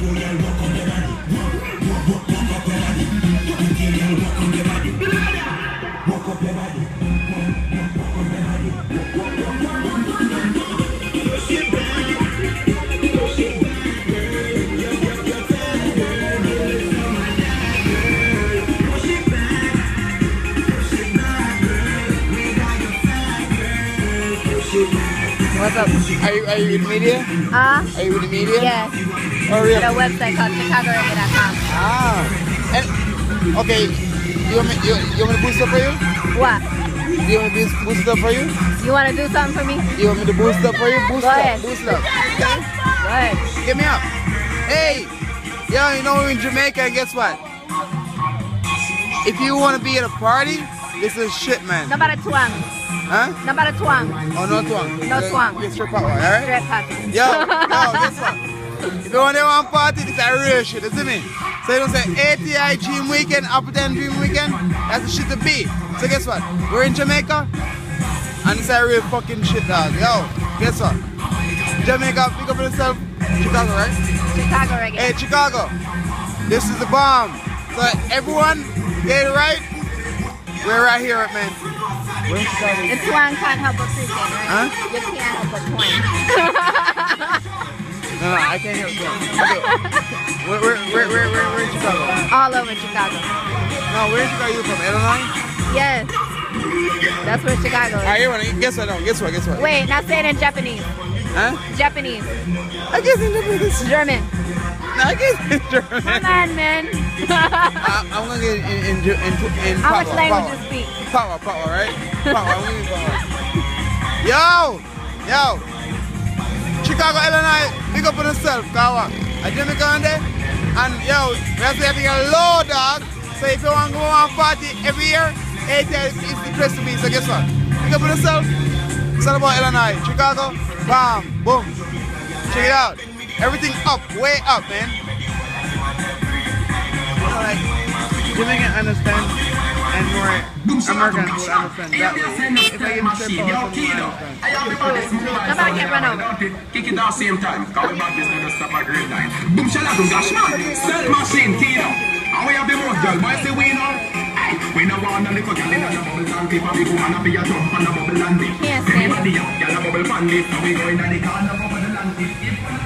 What's up? Are you with the media? Are you with the media? Yes. Oh, really? At a website called ChicagoReggae.com. Ah. And okay, you want me to boost up for you? What? You want me to boost up for you? You want to do something for me? You want me to boost up for you? Boost Go up. ahead. Boost up. Okay? Go ahead. Get me up. Hey, yo, you know we're in Jamaica, and guess what? If you want to be at a party, this is shit, man. No about a twang. Huh? No about a twang. Oh, no twang. No twang. Get straight power, alright? Straight party. Yo, guess what? If you want to one party, this is a real shit, isn't it? So you don't say ATI Dream Weekend, Uptown Dream Weekend, that's the shit to be. So guess what? We're in Jamaica, and it's a real fucking shit, dog. Yo, guess what? Jamaica, pick up yourself. Chicago, right? Chicago Reggae. Hey, Chicago, this is the bomb. So everyone, get it right? We're right here, man. We're in Chicago. The twang can't help but freaking, right? Huh? You can't help but twang. No, I can't hear it. We're in Chicago. All over Chicago. No, where in Chicago are you from? Illinois? Yes. That's where Chicago is. Alright, here, guess what? No, guess what? Wait, now say it in Japanese. Huh? Japanese. I guess in Japanese. German. No, I guess in German. Come on, man. I'm gonna get in How power, much language you speak? Power, right? Power, I'm gonna get power. Yo! Chicago, Illinois, big up on yourself, Kawa. I Jamaica on there, and yo, that's the thing a low, dog. So if you want to go on party every year, ATL is the place to be. So guess what? Big up on yourself. It's all about Illinois, Chicago, bam, boom. Check it out. Everything up, way up, man. You know, like, Jamaican understand, and more Americans would understand that way. If I get straight forward, someone understand. Nobody can run over. Kick it off same time. Call me back, this nigga stop at grade 9. Boom, shalakum, gosh, man. Set machine, key now. And we have the most girl. Boy, say we know. Hey, we know one of the little girl in the bubble and people. People wanna be a jump on the bubble and dip. Can't say. Everybody up, girl, a bubble fan this. So we go in the corner, bubble and dip.